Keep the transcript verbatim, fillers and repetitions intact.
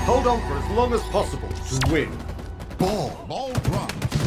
Hold on for as long as possible to win. Ball. Ball dropped.